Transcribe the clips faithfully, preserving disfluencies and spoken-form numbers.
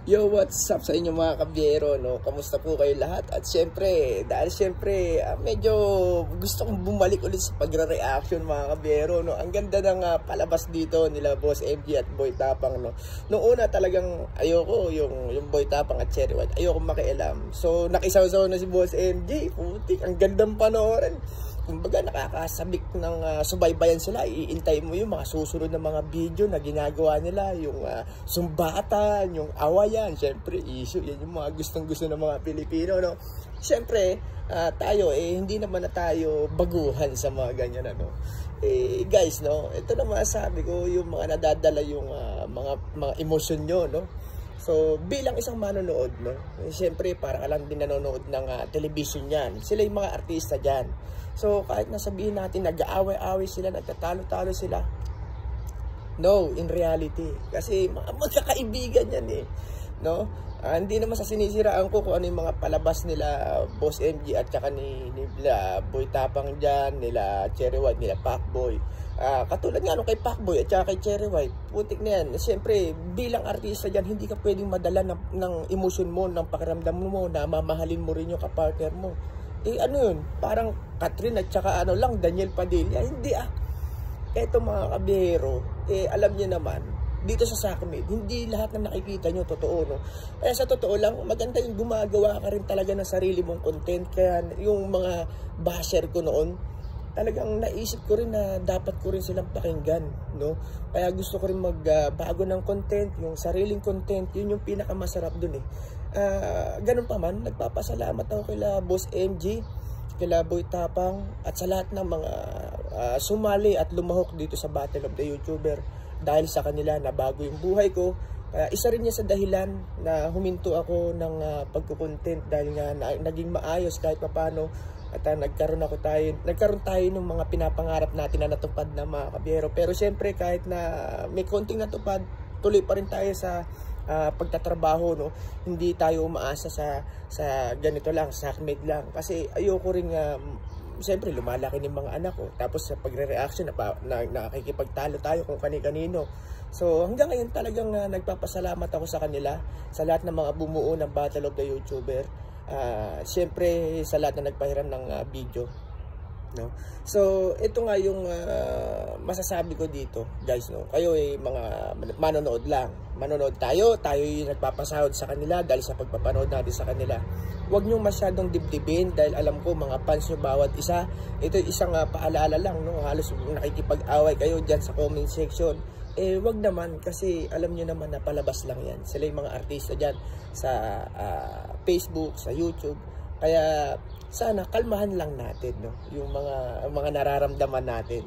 Yo, what's up sa inyo mga kabiyero, no? Kamusta po kayo lahat? At syempre, dahil syempre, uh, medyo gusto kong bumalik ulit sa pagre-reaction mga kabiyero, no? Ang ganda ng uh, palabas dito nila Boss M G at Boy Tapang, no? Noong una talagang ayoko, yung, yung Boy Tapang at Cherry White, ayoko makialam. So, nakisaw-saw na si Boss M G, putik, ang gandang panoorin. Kumbaga nakakasabik ng uh, subaybayan sila, iintay mo yung mga susunod na mga video na ginagawa nila, yung uh, sumbatan, yung awayan, syempre issue, yan yung mga gustong gusto ng mga Pilipino, no? Syempre, uh, tayo eh hindi naman na tayo baguhan sa mga ganyan, ano. Eh guys, no, ito na masasabi ko, yung mga nadadala yung uh, mga mga emosyon nyo, no. So, bilang isang manonood, no, eh, syempre parang alam din nanonood ng uh, television yan, sila yung mga artista dyan. So, kahit nasabihin natin, nag-aaway-aaway sila, nagtatalo-talo sila. No, in reality. Kasi magkakaibigan yan eh. No? Uh, hindi naman sa sinisiraan ko kung ano yung mga palabas nila Boss M G at saka ni, nila Boy Tapang dyan, nila Cherry White, nila Pacboy. Uh, katulad nga nung kay Pacboy at saka kay Cherry White, putik na yan. Siyempre, bilang artista dyan, hindi ka pwedeng madala ng, ng emosyon mo, ng pakiramdam mo, na mamahalin mo rin yung kapartner mo. Eh ano yun, parang Catherine at saka ano lang, Daniel Padilla, hindi ah. Eto mga kabiyero, eh alam niyo naman, dito sa Sakmid, hindi lahat na nakikita nyo totoo, no? Kaya sa totoo lang, maganda yung gumagawa ka rin talaga ng sarili mong content. Kaya yung mga basher ko noon, talagang naisip ko rin na dapat ko rin silang pakinggan, no? Kaya gusto ko rin magbago uh, ng content, yung sariling content, yun yung pinakamasarap dun eh. Uh, ganun pa man, nagpapasalamat ako kila Boss M G, kila Boy Tapang, at sa lahat ng mga uh, sumali at lumahok dito sa Battle of the YouTuber. Dahil sa kanila, nabago yung buhay ko. Kaya isa rin niya sa dahilan na huminto ako ng uh, pagkukontent dahil nga na, naging maayos kahit papano. At uh, nagkaroon ako tayo, nagkaroon tayo ng mga pinapangarap natin na natupad na mga kabiyero. Pero syempre kahit na may konting natupad, tuloy pa rin tayo sa uh, pagtatrabaho, no? Hindi tayo umaasa sa sa ganito lang, sakmate lang. Kasi ayoko rin um, siyempre lumalaki ng mga anak ko. Tapos sa pagre-reaction na, na nakikipagtalo tayo kung kani-kanino. So hanggang ngayon talagang uh, nagpapasalamat ako sa kanila, sa lahat ng mga bumuo ng Battle of the YouTuber. Uh, siyempre sa lahat na nagpahiram ng uh, video, no? So ito nga yung uh, masasabi ko dito, guys, no? Kayo ay mga manonood lang. Manonood tayo, tayo yung nagpapasahod sa kanila dahil sa pagpapanood natin sa kanila. Huwag nyo masyadong dibdibin dahil alam ko mga fans nyo bawat isa. Ito isang uh, paalala lang, no? Halos nakikipag-away kayo dyan sa comment section. Eh, wag naman kasi alam nyo naman na palabas lang yan. Sila yung mga artista dyan sa uh, Facebook, sa YouTube. Kaya sana kalmahan lang natin, no? Yung mga mga nararamdaman natin.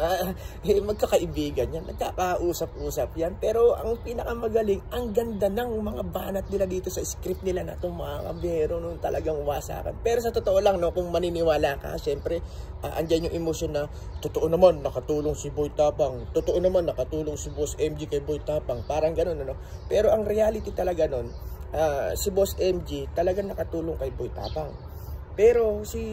Eh, magkakaibigan yan, nagkakausap-usap yan. Pero ang pinakamagaling, ang ganda ng mga banat nila dito sa script nila na itong mga kabiyero, no? Talagang wasakan. Pero sa totoo lang, no, kung maniniwala ka, syempre, uh, andyan yung emosyon na totoo naman nakatulong si Boy Tapang, totoo naman nakatulong si Boss M G kay Boy Tapang, parang gano'n, no? Pero ang reality talaga nun, uh, si Boss M G talagang nakatulong kay Boy Tapang. Pero si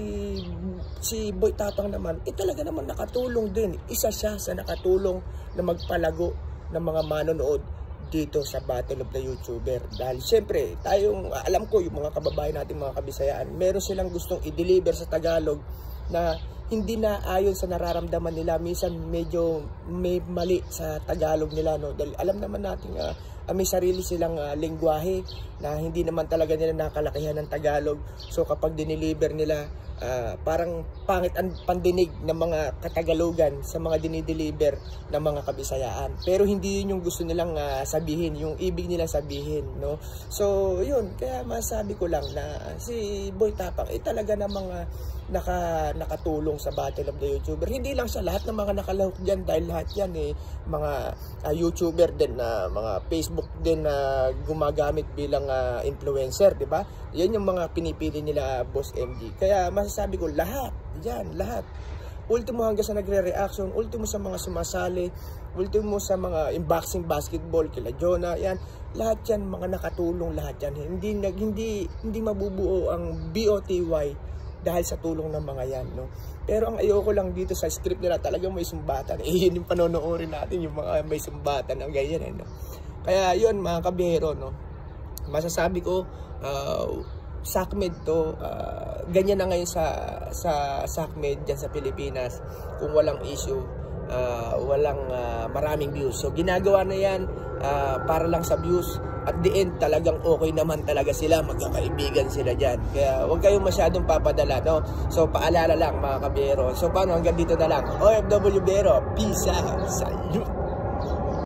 si Boy Tapang naman, eh talaga naman nakatulong din. Isa siya sa nakatulong na magpalago ng mga manonood dito sa Battle of the YouTuber. Dahil siyempre, tayong, alam ko yung mga kababayan natin, mga Kabisayaan, meron silang gustong i-deliver sa Tagalog na hindi na ayon sa nararamdaman nila. Minsan medyo may mali sa Tagalog nila, no? Dahil alam naman natin uh, uh, may sarili silang uh, lengguwahe na hindi naman talaga nila nakalakihan ng Tagalog. So kapag dineliver nila, uh, parang pangit ang pandinig ng mga Katagalogan sa mga dinideliver ng mga Kabisayaan. Pero hindi yun yung gusto nilang uh, sabihin, yung ibig nilang sabihin, no? So yun, kaya masabi ko lang na si Boy Tapang eh talaga namang uh, naka, nakatulong sa Battle of the YouTuber. Hindi lang sa lahat ng mga nakalahok dyan, dahil lahat yan eh, mga uh, YouTuber din, na uh, mga Facebook din na uh, gumagamit bilang uh, influencer, di ba? Yan yung mga pinipili nila, uh, Boss M G. Kaya masasabi ko, lahat, yan, lahat. Ultimo hanggang sa nagre-reaction, ultimo sa mga sumasali, ultimo sa mga unboxing basketball, kila Jonah, yan, lahat yan, mga nakatulong lahat yan. Hindi, hindi, hindi mabubuo ang B O T Y dahil sa tulong ng mga yan, no? Pero ang ayoko lang dito sa script nila, talagang may sumbatan. Eh, yun yung panonoorin natin, yung mga may sumbatan, ang ganyan, eh, no? Kaya yun, mga kabiyero, no? masasabi ko, uh, SACMED to, uh, ganyan na ngayon sa, sa SACMED dyan sa Pilipinas. Kung walang issue, uh, walang uh, maraming views. So ginagawa na yan uh, para lang sa views. At the end, talagang okay naman talaga sila, magkakaibigan sila dyan. Kaya huwag kayong masyadong papadala, no? So paalala lang mga kabiyero. So paano, hanggang dito na lang. O F W Biyero, peace out, salute!